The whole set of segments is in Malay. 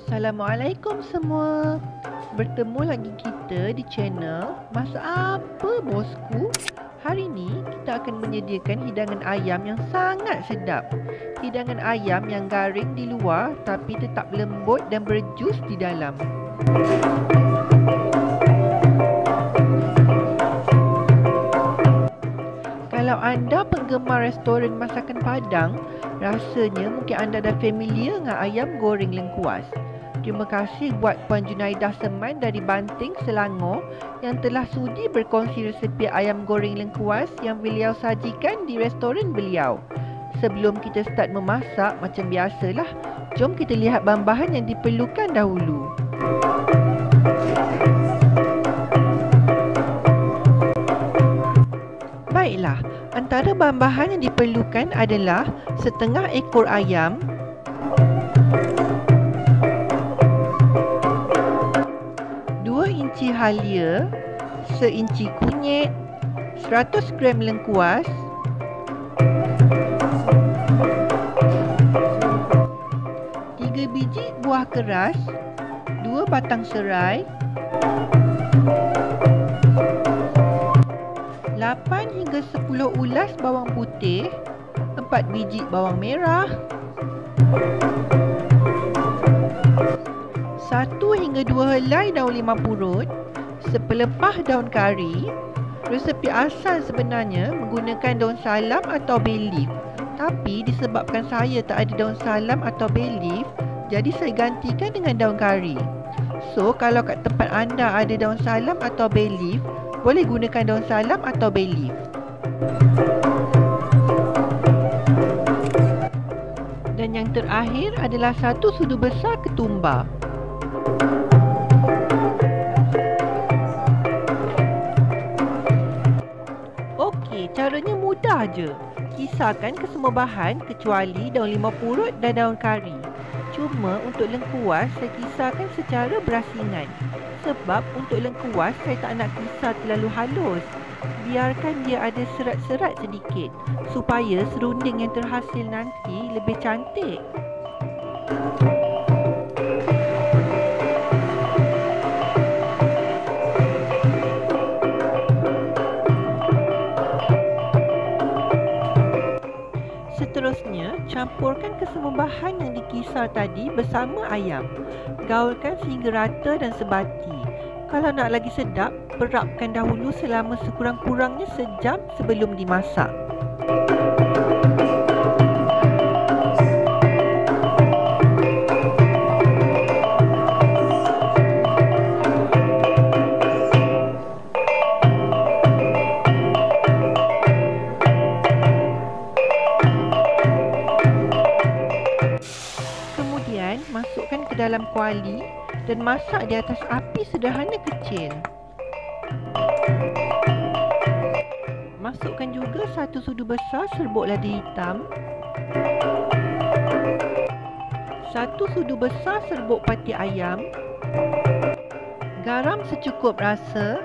Assalamualaikum semua. Bertemu lagi kita di channel Masak Apa Bosku? Hari ini kita akan menyediakan hidangan ayam yang sangat sedap. Hidangan ayam yang garing di luar tapi tetap lembut dan berjus di dalam. Kalau anda penggemar restoran masakan Padang, rasanya mungkin anda dah familiar dengan ayam goreng lengkuas. Terima kasih buat Puan Junaidah Seman dari Banting, Selangor yang telah sudi berkongsi resepi ayam goreng lengkuas yang beliau sajikan di restoran beliau. Sebelum kita start memasak, macam biasalah, jom kita lihat bahan-bahan yang diperlukan dahulu. Baiklah, antara bahan-bahan yang diperlukan adalah setengah ekor ayam, 2 inci halia, seinci kunyit, 100 gram lengkuas, 3 biji buah keras, 2 batang serai, 8 hingga 10 ulas bawang putih, 4 biji bawang merah, 1 hingga 2 helai daun limau purut, sepelepah daun kari. Resepi asal sebenarnya menggunakan daun salam atau bay leaf. Tapi disebabkan saya tak ada daun salam atau bay leaf, jadi saya gantikan dengan daun kari. So, kalau kat tempat anda ada daun salam atau bay leaf, boleh gunakan daun salam atau bay leaf. Dan yang terakhir adalah 1 sudu besar ketumbar. Okey, caranya mudah je. Kisarkan kesemua bahan kecuali daun limau purut dan daun kari. Cuma untuk lengkuas saya kisarkan secara berasingan. Sebab untuk lengkuas saya tak nak kisar terlalu halus. Biarkan dia ada serat-serat sedikit supaya serunding yang terhasil nanti lebih cantik. Seterusnya, campurkan kesemua bahan yang dikisar tadi bersama ayam. Gaulkan sehingga rata dan sebati. Kalau nak lagi sedap, perapkan dahulu selama sekurang-kurangnya sejam sebelum dimasak. Kemudian, masukkan ke dalam kuali dan masak di atas api sederhana kecil. Masukkan juga 1 sudu besar serbuk lada hitam, 1 sudu besar serbuk pati ayam, garam secukup rasa,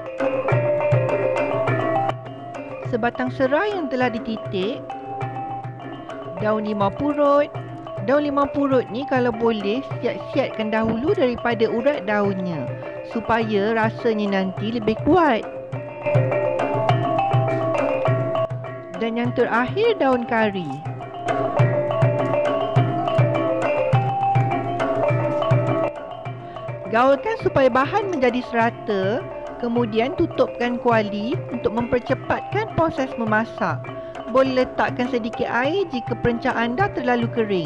sebatang serai yang telah dititik, daun limau purut. Daun limau purut ni kalau boleh siat-siatkan dahulu daripada urat daunnya supaya rasanya nanti lebih kuat. Dan yang terakhir daun kari. Gaulkan supaya bahan menjadi serata, kemudian tutupkan kuali untuk mempercepatkan proses memasak. Boleh letakkan sedikit air jika perencah anda terlalu kering.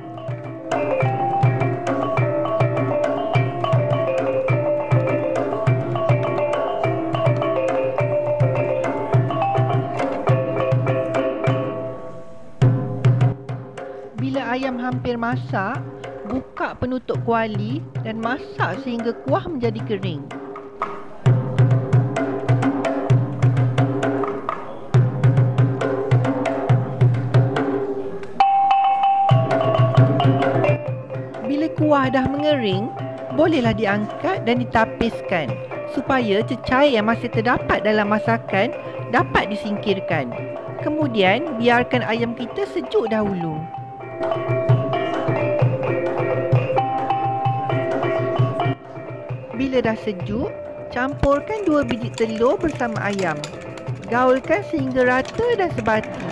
Bila ayam hampir masak, buka penutup kuali dan masak sehingga kuah menjadi kering. Bila kuah dah mengering, bolehlah diangkat dan ditapiskan supaya cecair yang masih terdapat dalam masakan dapat disingkirkan. Kemudian, biarkan ayam kita sejuk dahulu. Bila dah sejuk, campurkan 2 biji telur bersama ayam. Gaulkan sehingga rata dan sebati.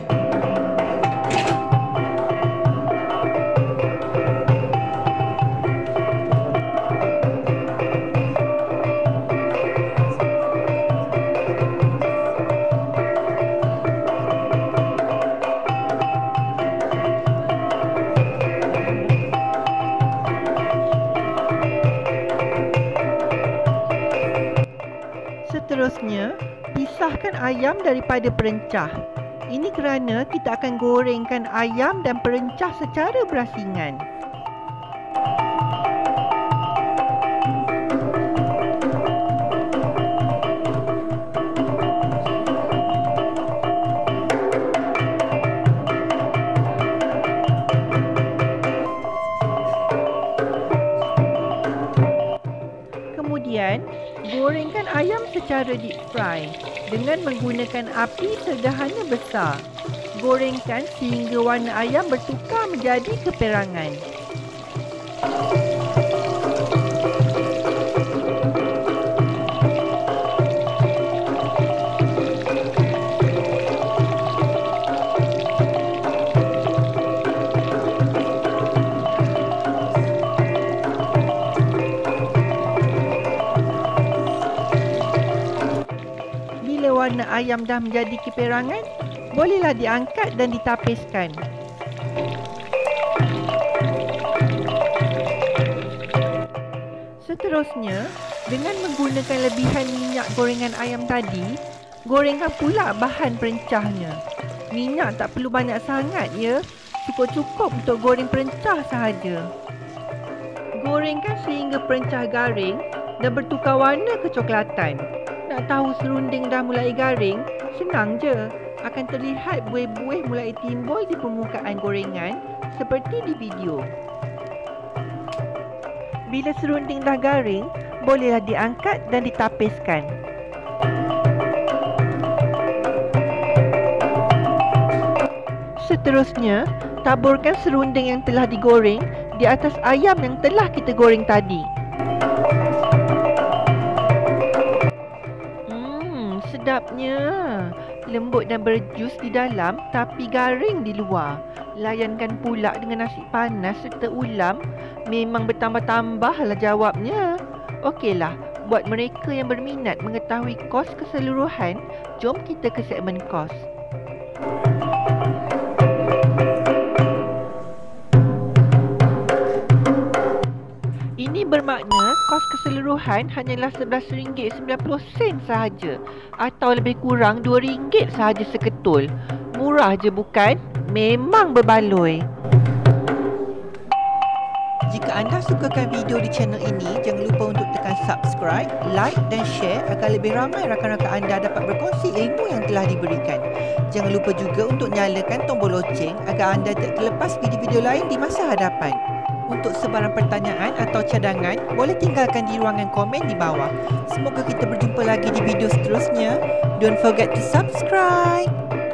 Seterusnya, pisahkan ayam daripada perencah. Ini kerana kita akan gorengkan ayam dan perencah secara berasingan. Kemudian, gorengkan ayam secara deep fry dengan menggunakan api sederhana besar. Gorengkan sehingga warna ayam bertukar menjadi keperangan. Warna ayam dah menjadi keperangan, bolehlah diangkat dan ditapiskan. Seterusnya, dengan menggunakan lebihan minyak gorengan ayam tadi, gorengkan pula bahan perencahnya. Minyak tak perlu banyak sangat ya, cukup-cukup untuk goreng perencah sahaja. Gorengkan sehingga perencah garing dan bertukar warna kecoklatan. Nak tahu serunding dah mulai garing? Senang je. Akan terlihat buih-buih mulai timbul di permukaan gorengan seperti di video. Bila serunding dah garing, bolehlah diangkat dan ditapiskan. Seterusnya, taburkan serunding yang telah digoreng di atas ayam yang telah kita goreng tadi. Sedapnya. Lembut dan berjus di dalam tapi garing di luar. Layankan pula dengan nasi panas serta ulam. Memang bertambah-tambahlah jawabnya. Okeylah, buat mereka yang berminat mengetahui kos keseluruhan, jom kita ke segmen kos. Ini bermakna kos keseluruhan hanyalah RM11.90 sahaja atau lebih kurang RM2 sahaja seketul. Murah je bukan? Memang berbaloi. Jika anda sukakan video di channel ini, jangan lupa untuk tekan subscribe, like dan share agar lebih ramai rakan-rakan anda dapat berkongsi ilmu yang telah diberikan. Jangan lupa juga untuk nyalakan tombol loceng agar anda tak terlepas video-video lain di masa hadapan. Untuk sebarang pertanyaan atau cadangan, boleh tinggalkan di ruangan komen di bawah. Semoga kita berjumpa lagi di video seterusnya. Don't forget to subscribe.